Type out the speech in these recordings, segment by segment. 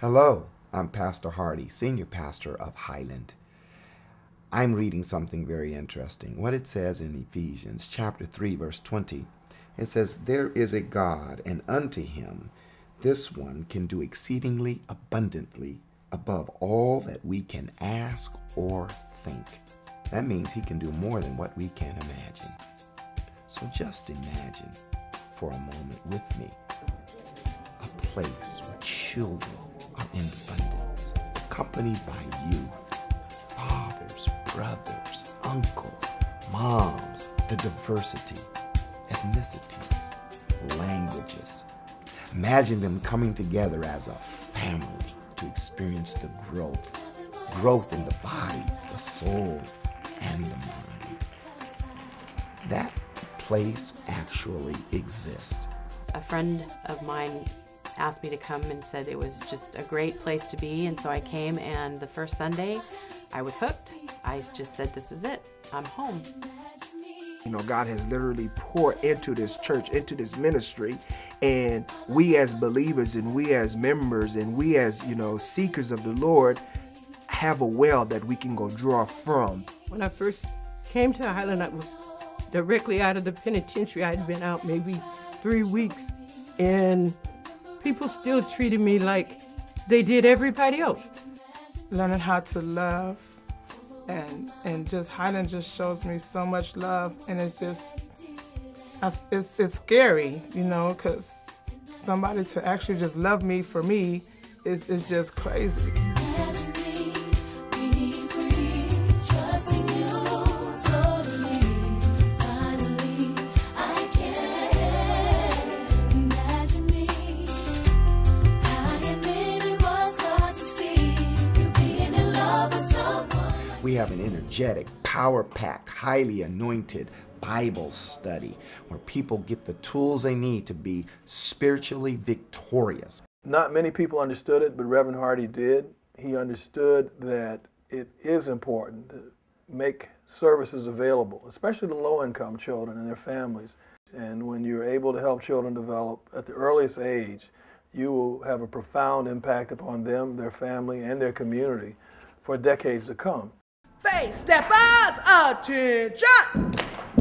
Hello, I'm Pastor Hardy, Senior Pastor of Highland. I'm reading something very interesting. What it says in Ephesians chapter 3, verse 20, it says, "There is a God, and unto him this one can do exceedingly abundantly above all that we can ask or think." That means he can do more than what we can imagine. So just imagine for a moment with me a place where children are in abundance, accompanied by youth, fathers, brothers, uncles, moms, the diversity, ethnicities, languages. Imagine them coming together as a family to experience the growth in the body, the soul, and the mind. That place actually exists. A friend of mine asked me to come and said it was just a great place to be, and so I came, and the first Sunday I was hooked. I just said, this is it, I'm home. You know, God has literally poured into this church, into this ministry, and we as believers and we as members and we as, seekers of the Lord have a well that we can go draw from. When I first came to Highland, I was directly out of the penitentiary. I'd been out maybe 3 weeks, and people still treated me like they did everybody else. Learning how to love, and just Highland just shows me so much love, and it's just, it's scary, because somebody to actually just love me for me is just crazy. We have an energetic, power-packed, highly anointed Bible study where people get the tools they need to be spiritually victorious. Not many people understood it, but Reverend Hardy did. He understood that it is important to make services available, especially to low-income children and their families. And when you're able to help children develop at the earliest age, you will have a profound impact upon them, their family, and their community for decades to come. Face steppers, attention!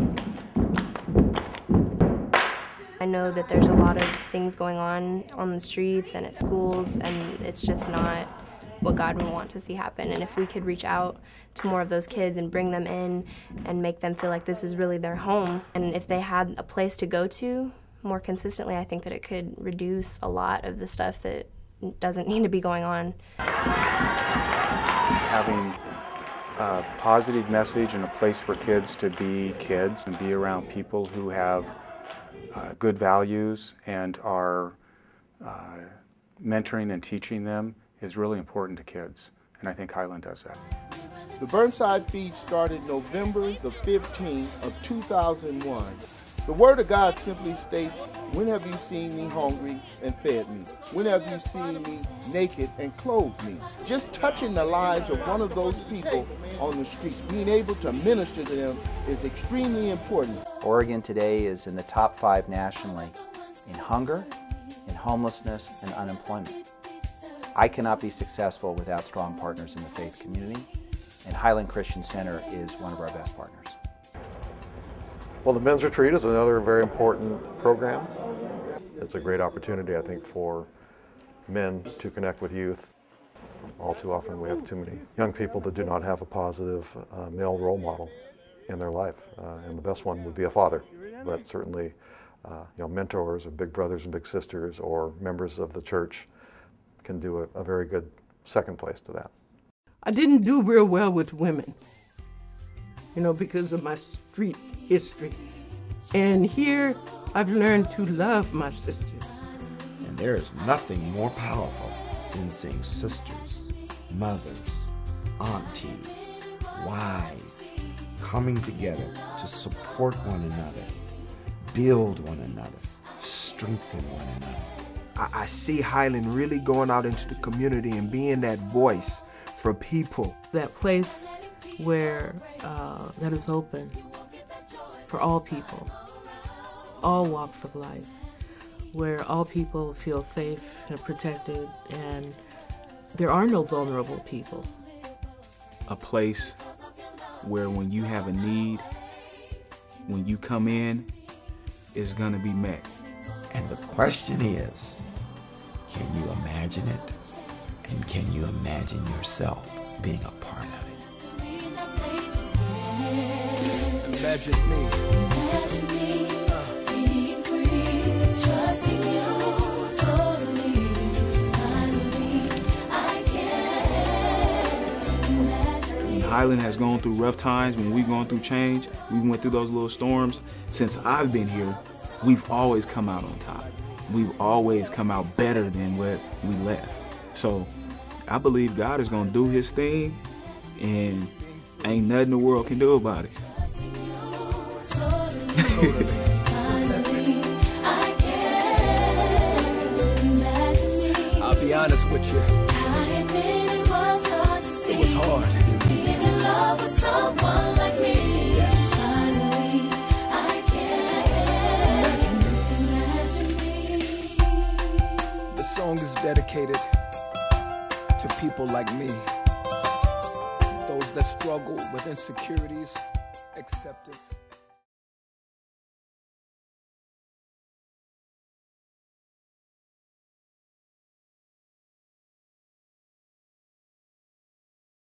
I know that there's a lot of things going on the streets and at schools, and it's just not what God would want to see happen. And if we could reach out to more of those kids and bring them in and make them feel like this is really their home, and if they had a place to go to more consistently, I think that it could reduce a lot of the stuff that doesn't need to be going on. Having a positive message and a place for kids to be kids and be around people who have good values and are mentoring and teaching them is really important to kids, and I think Highland does that. The Burnside Feed started November the 15th of 2001. The Word of God simply states, "When have you seen me hungry and fed me? When have you seen me naked and clothed me?" Just touching the lives of one of those people on the streets, being able to minister to them is extremely important. Oregon today is in the top 5 nationally in hunger, in homelessness, and unemployment. I cannot be successful without strong partners in the faith community, and Highland Christian Center is one of our best partners. Well, the Men's Retreat is another very important program. It's a great opportunity, I think, for men to connect with youth. All too often we have too many young people that do not have a positive male role model in their life. And the best one would be a father, but certainly mentors or big brothers and big sisters or members of the church can do a very good second place to that. I didn't do real well with women, because of my street history. And here I've learned to love my sisters. And there is nothing more powerful than seeing sisters, mothers, aunties, wives coming together to support one another, build one another, strengthen one another. I see Highland really going out into the community and being that voice for people. That place where that is open for all people, all walks of life, where all people feel safe and protected and there are no vulnerable people. A place where when you have a need, when you come in, it's gonna be met. And the question is, can you imagine it? And can you imagine yourself being a part of it? Imagine me. Imagine me being free, trusting you totally. Finally, I can imagine me. Highland has gone through rough times. When we've gone through change, we went through those little storms. Since I've been here, we've always come out on top. We've always come out better than what we left. So I believe God is going to do his thing, and ain't nothing the world can do about it. I'll be honest with you. It was hard to see. It was hard. Being in love with someone like me. Finally, I can imagine me. The song is dedicated to people like me. Those that struggle with insecurities, acceptance.